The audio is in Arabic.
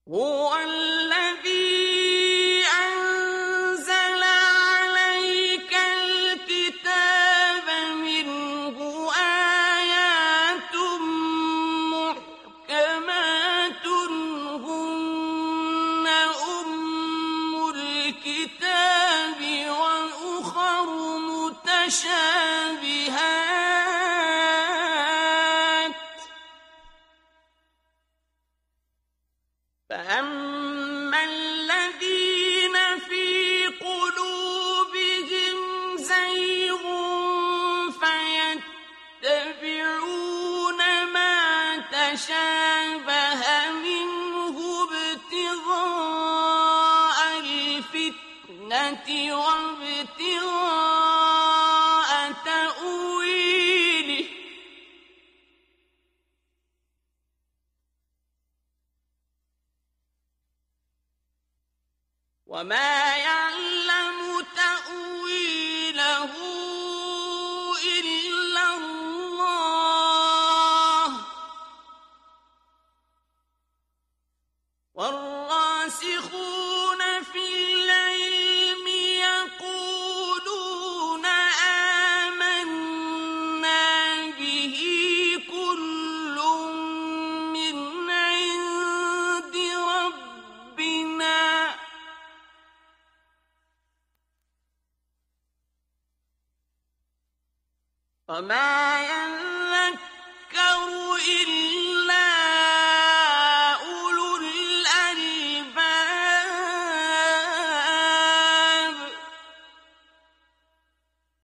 هو الذي أنزل عليك الكتاب منه آيات محكمات هن أم الكتاب وأخر متشابهات فأما الذين في قلوبهم زيغ فيتبعون ما تشابه منه ابتغاء الفتنة وابتغاء تأويله وما يعلم تأويله إلا الله والراسخون في العلم يقولون آمنا به كل من عند ربنا وما يذكر إلا